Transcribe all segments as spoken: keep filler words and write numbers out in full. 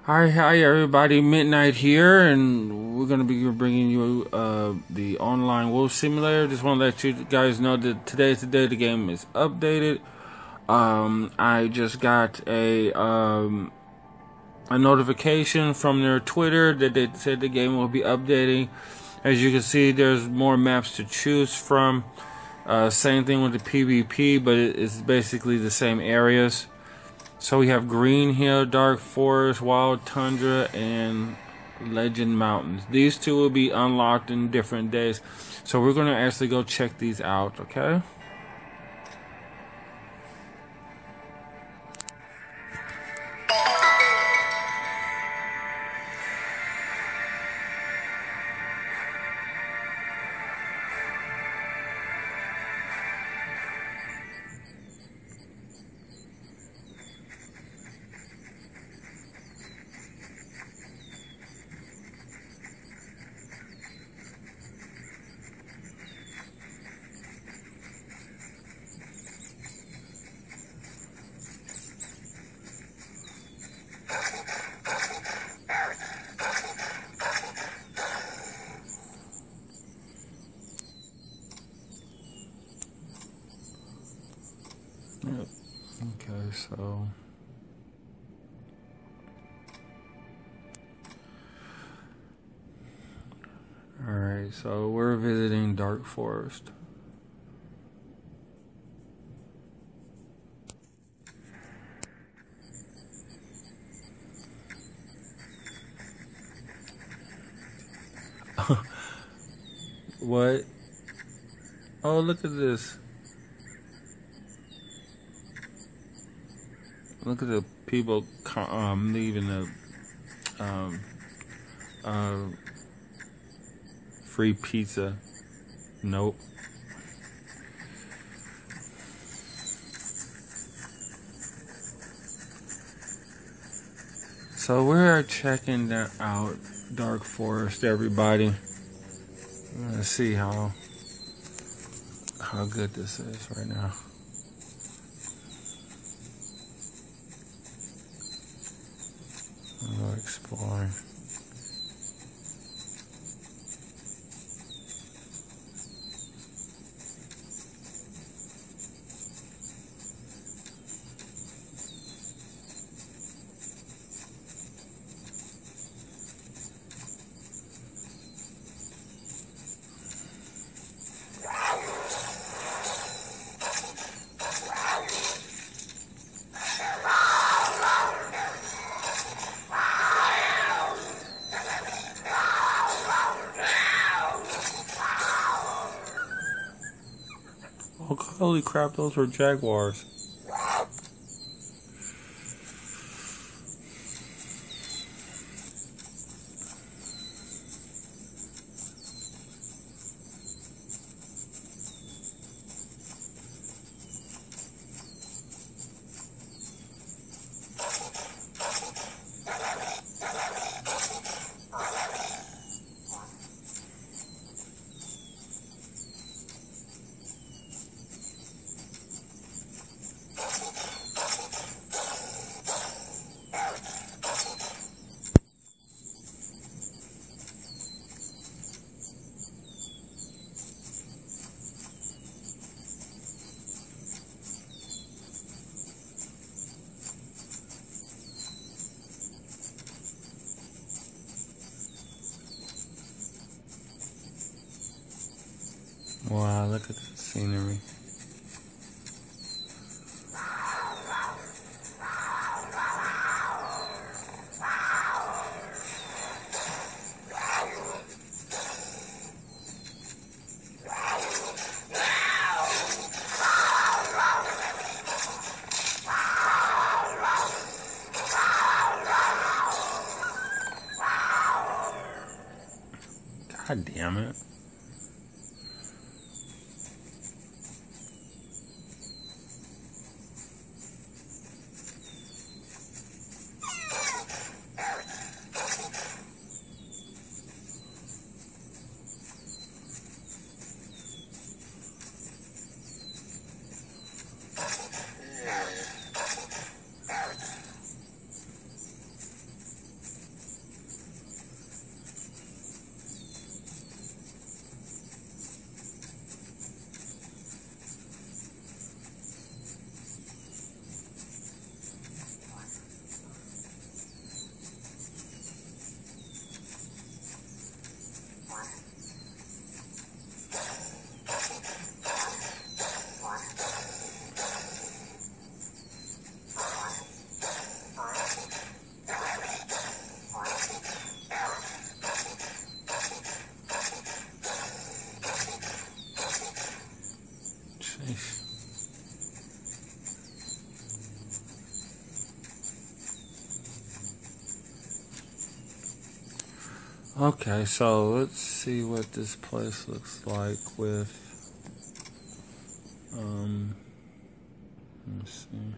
Hi, hi, everybody. Midnight here, and we're gonna be bringing you uh, the online Wolf Simulator. Just want to let you guys know that today's the day the game is updated. Um, I just got a um, a notification from their Twitter that they said the game will be updating. As you can see, there's more maps to choose from. Uh, same thing with the PvP, but it's basically the same areas. So we have Green Hill, Dark Forest, Wild Tundra, and Legend Mountains. These two will be unlocked in different days. So we're going to actually go check these out, okay? Yep. Okay, so... Alright, so we're visiting Dark Forest. What? Oh, look at this. Look at the people um, leaving the um, uh, free pizza. Nope. So we're checking that out, Dark Forest, everybody. Let's see how how good this is right now. I'll go exploring. Oh, holy crap, those were jaguars. Wow, look at that scenery. God damn it. Okay, so let's see what this place looks like with, um, let's see.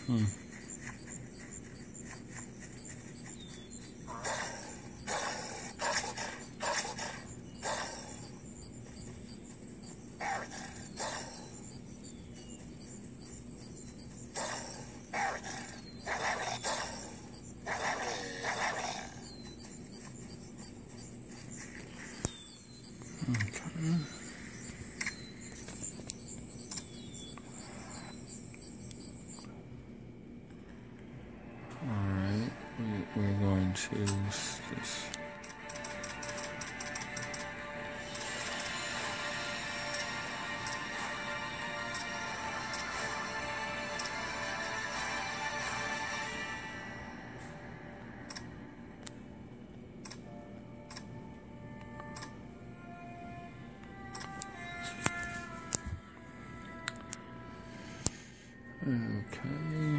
Hmm. Okay. Alright, we, we're going to use this. Okay.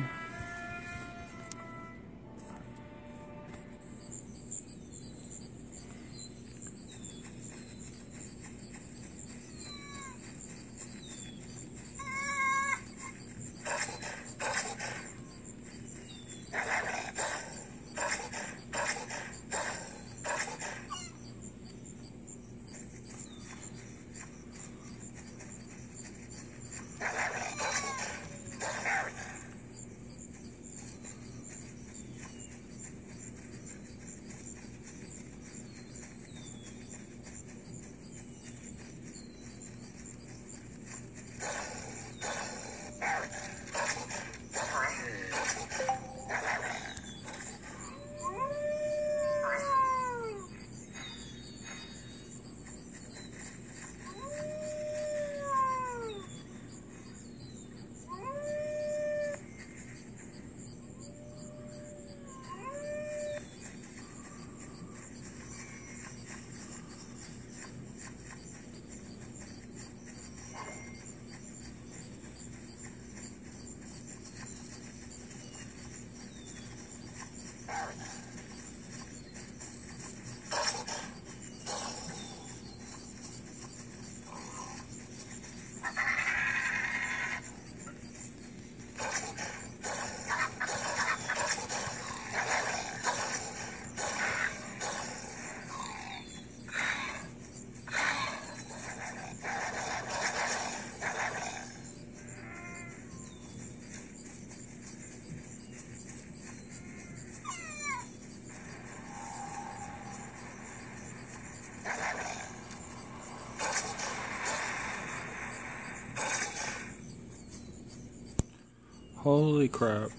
Holy crap.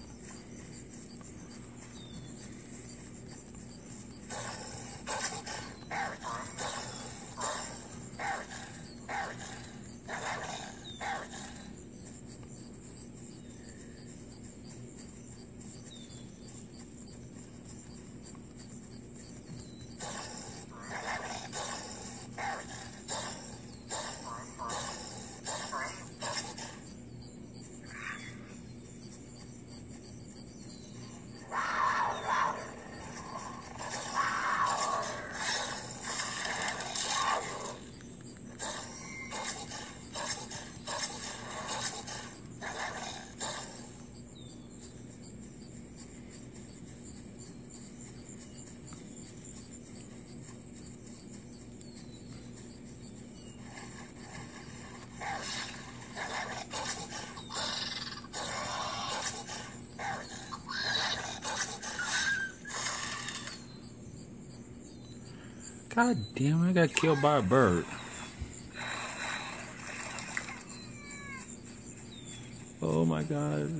God damn, I got killed by a bird. Oh my god.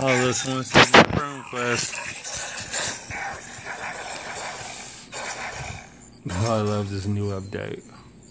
Oh, this one says friend request. Oh, I love this new update.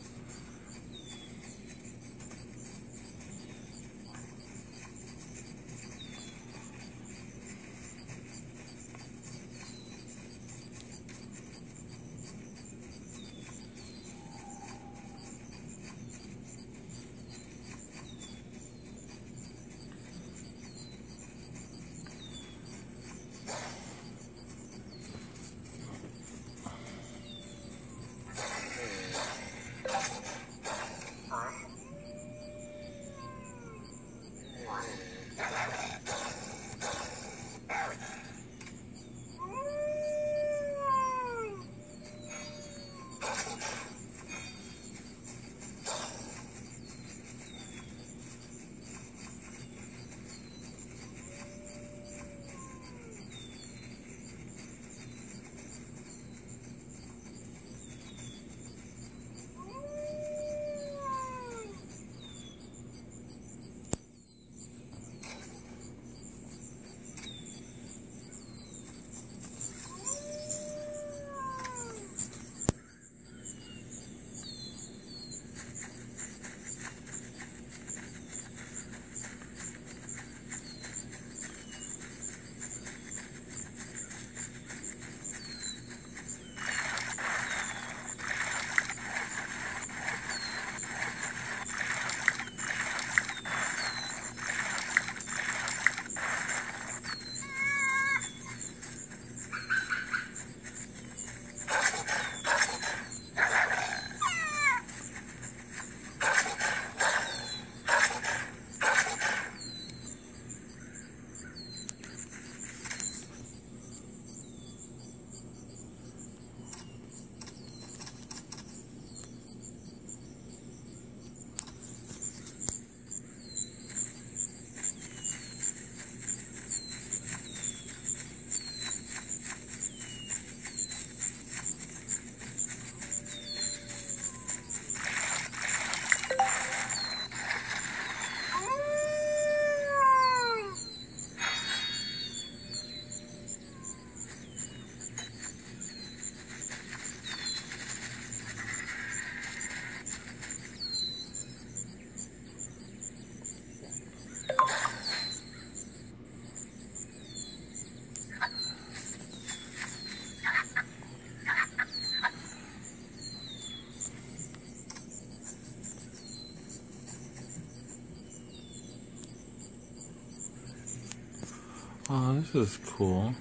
Oh, this is cool.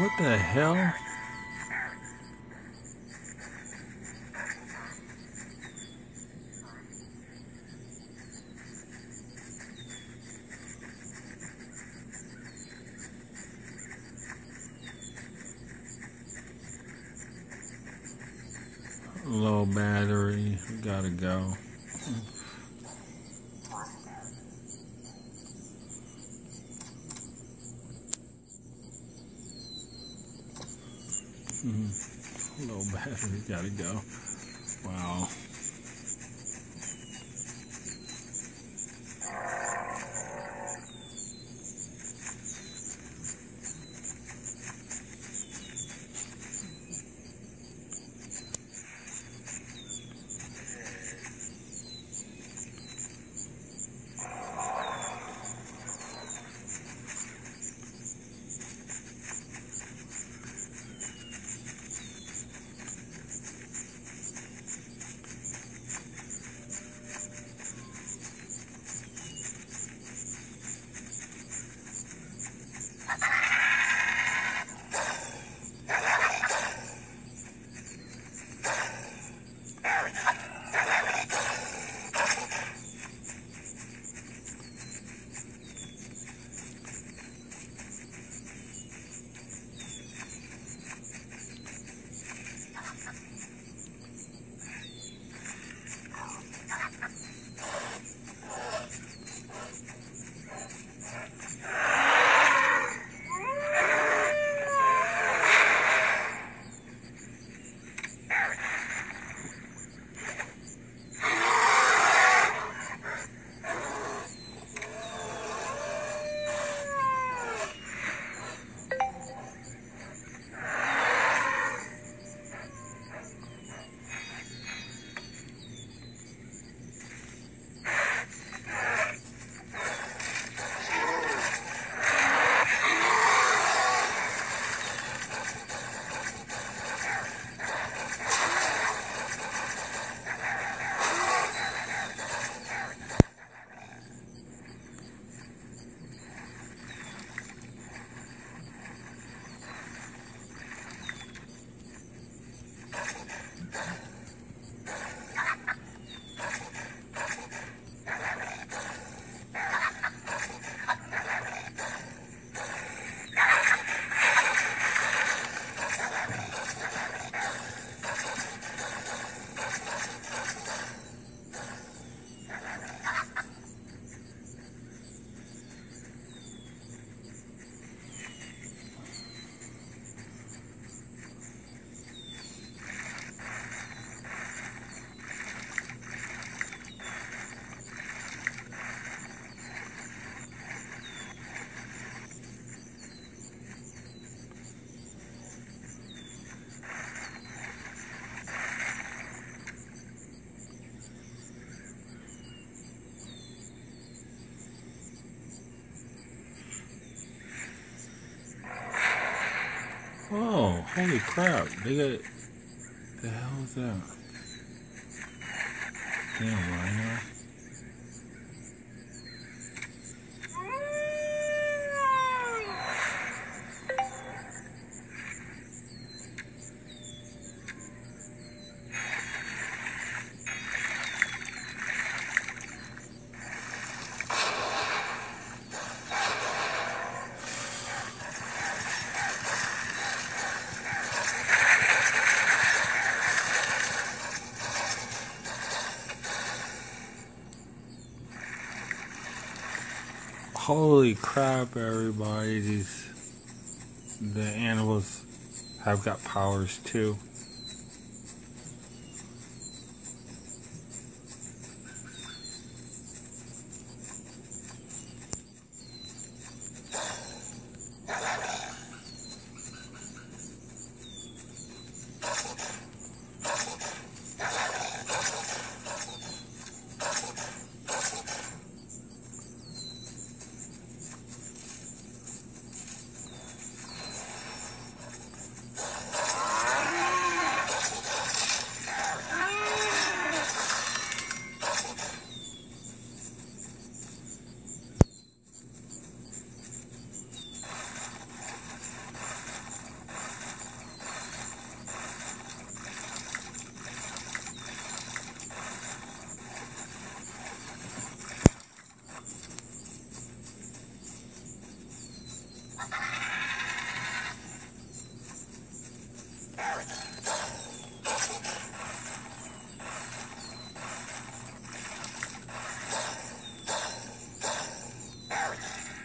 What the hell? Low battery, gotta go. Mm-hmm. Low battery, gotta go. Wow. Oh, holy crap. They got... The hell is that? Damn, rhino. Holy crap, everybody. These, the animals have got powers too.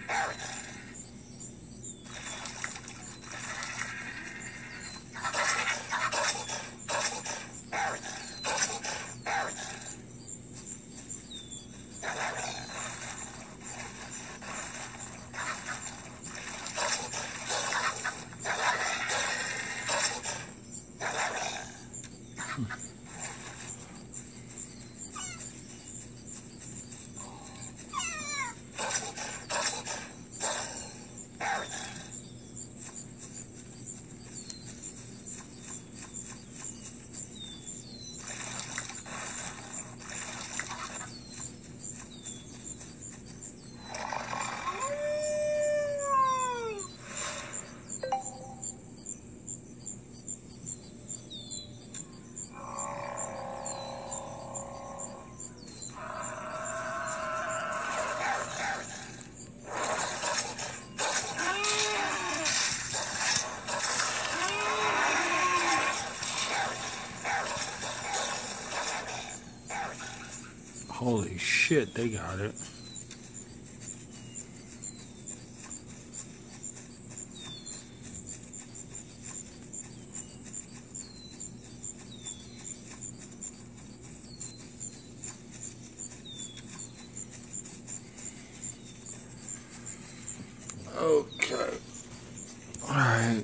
Holy shit, they got it. Okay. All right.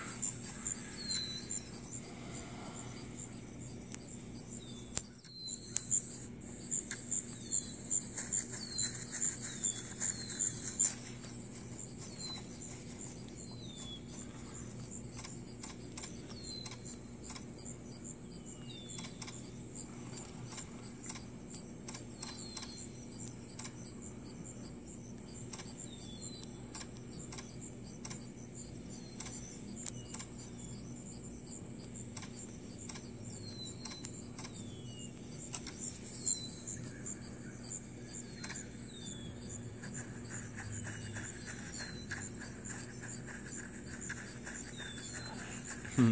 Hmm.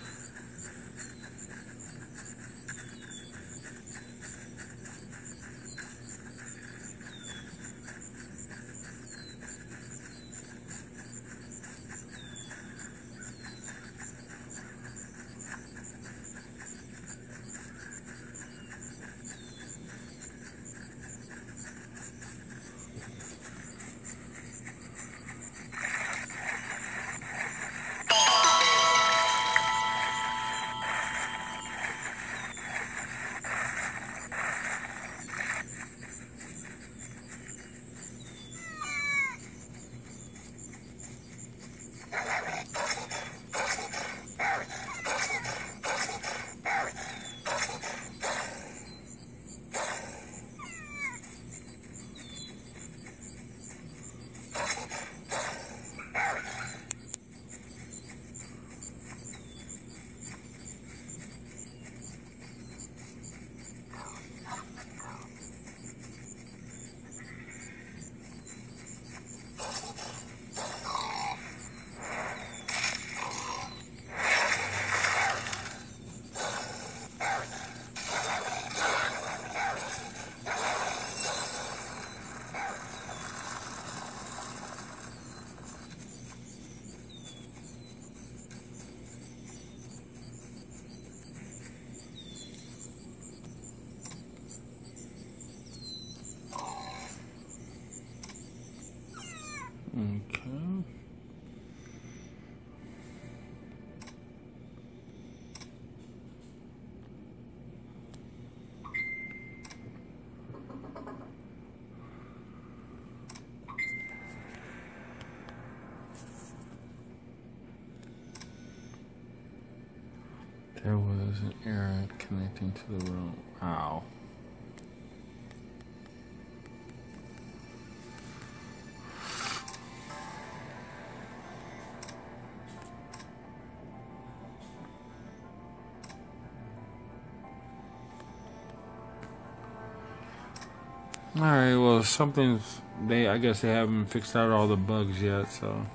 Okay. There was an error connecting to the room. Wow. Alright, well, something's, they, I guess they haven't fixed out all the bugs yet, so.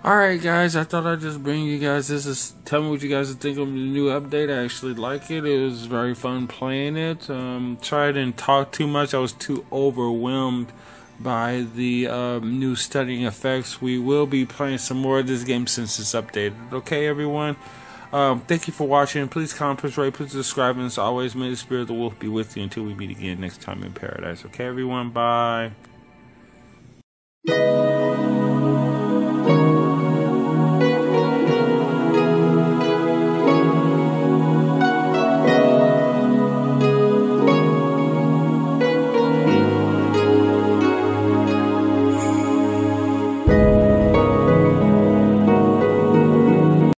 Alright guys, I thought I'd just bring you guys this is tell me what you guys think of the new update. I actually like it. It was very fun playing it. Um sorry I didn't talk too much. I was too overwhelmed by the um, new stunning effects. We will be playing some more of this game since it's updated. Okay everyone? Um, thank you for watching. Please comment, please rate, please subscribe, and as always, may the spirit of the wolf be with you until we meet again next time in paradise. Okay everyone? Bye.